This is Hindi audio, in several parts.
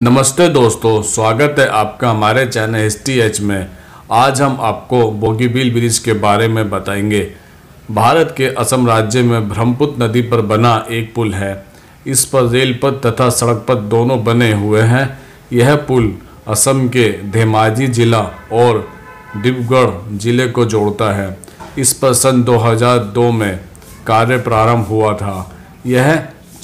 नमस्ते दोस्तों, स्वागत है आपका हमारे चैनल STH में। आज हम आपको बोगीबील ब्रिज के बारे में बताएंगे। भारत के असम राज्य में ब्रह्मपुत्र नदी पर बना एक पुल है। इस पर रेल पथ तथा सड़क पथ दोनों बने हुए हैं। यह पुल असम के धेमाजी जिला और डिब्रूगढ़ जिले को जोड़ता है। इस पर सन 2002 में कार्य प्रारंभ हुआ था। यह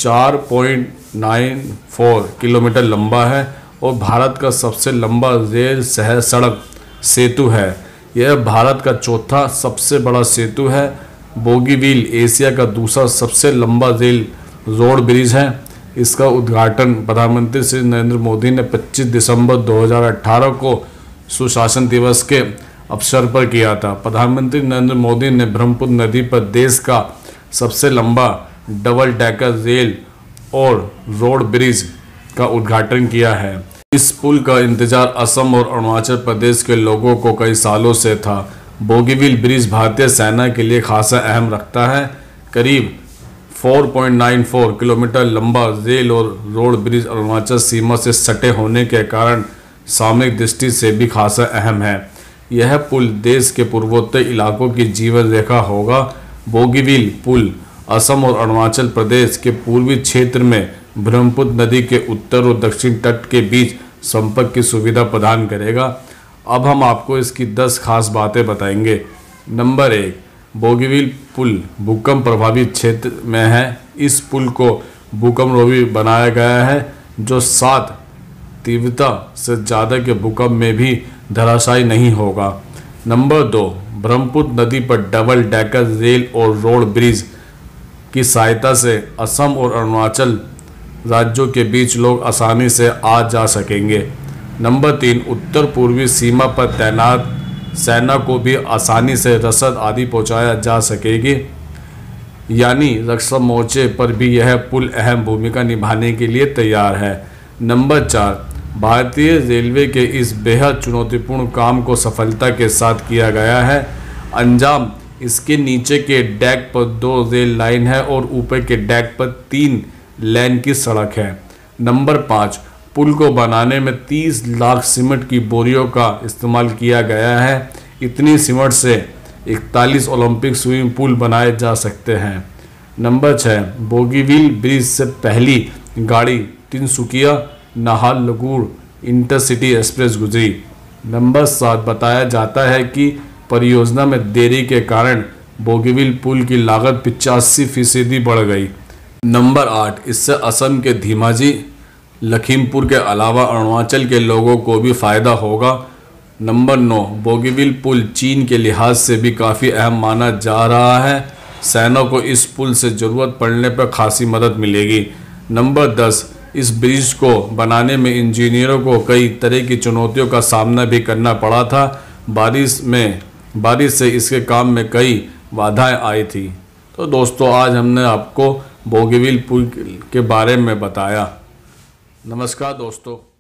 4.94 किलोमीटर लंबा है और भारत का सबसे लंबा रेल शहर सड़क सेतु है। यह भारत का चौथा सबसे बड़ा सेतु है। बोगीबील एशिया का दूसरा सबसे लंबा रेल रोड ब्रिज है। इसका उद्घाटन प्रधानमंत्री श्री नरेंद्र मोदी ने 25 दिसंबर 2018 को सुशासन दिवस के अवसर पर किया था। प्रधानमंत्री नरेंद्र मोदी ने ब्रह्मपुत्र नदी पर देश का सबसे लंबा डबल डेकर रेल और रोड ब्रिज का उद्घाटन किया है। इस पुल का इंतजार असम और अरुणाचल प्रदेश के लोगों को कई सालों से था। बोगीबील ब्रिज भारतीय सेना के लिए खासा अहम रखता है। करीब 4.94 किलोमीटर लंबा रेल और रोड ब्रिज अरुणाचल सीमा से सटे होने के कारण सामरिक दृष्टि से भी खासा अहम है। यह पुल देश के पूर्वोत्तर इलाकों की जीवन रेखा होगा। बोगीबील पुल असम और अरुणाचल प्रदेश के पूर्वी क्षेत्र में ब्रह्मपुत्र नदी के उत्तर और दक्षिण तट के बीच संपर्क की सुविधा प्रदान करेगा। अब हम आपको इसकी 10 खास बातें बताएंगे। नंबर 1, बोगीबील पुल भूकंप प्रभावित क्षेत्र में है। इस पुल को भूकंपरोधी बनाया गया है जो 7 तीव्रता से ज़्यादा के भूकंप में भी धराशायी नहीं होगा। नंबर 2, ब्रह्मपुत्र नदी पर डबल डेकर रेल और रोड ब्रिज की सहायता से असम और अरुणाचल राज्यों के बीच लोग आसानी से आ जा सकेंगे। नंबर 3, उत्तर पूर्वी सीमा पर तैनात सेना को भी आसानी से रसद आदि पहुंचाया जा सकेगी, यानी रक्षा मोर्चे पर भी यह पुल अहम भूमिका निभाने के लिए तैयार है। नंबर 4, भारतीय रेलवे के इस बेहद चुनौतीपूर्ण काम को सफलता के साथ किया गया है। अंजाम इसके नीचे के डेक पर 2 रेल लाइन है और ऊपर के डेक पर 3 लेन की सड़क है। नंबर 5, पुल को बनाने में 30 लाख सीमेंट की बोरियों का इस्तेमाल किया गया है। इतनी सीमेंट से 41 ओलंपिक स्विमिंग पूल बनाए जा सकते हैं। नंबर 6, बोगीबील ब्रिज से पहली गाड़ी तिनसुकिया नाहरलगुन इंटरसिटी एक्सप्रेस गुजरी। नंबर 7, बताया जाता है कि परियोजना में देरी के कारण बोगीबील पुल की लागत 85% बढ़ गई। नंबर 8, इससे असम के धेमाजी, लखीमपुर के अलावा अरुणाचल के लोगों को भी फायदा होगा। नंबर 9, बोगीबील पुल चीन के लिहाज से भी काफ़ी अहम माना जा रहा है। सेना को इस पुल से ज़रूरत पड़ने पर खासी मदद मिलेगी। नंबर 10, इस ब्रिज को बनाने में इंजीनियरों को कई तरह की चुनौतियों का सामना भी करना पड़ा था। बारिश से इसके काम में कई बाधाएं आई थी। तो दोस्तों, आज हमने आपको बोगीबील पुल के बारे में बताया। नमस्कार दोस्तों।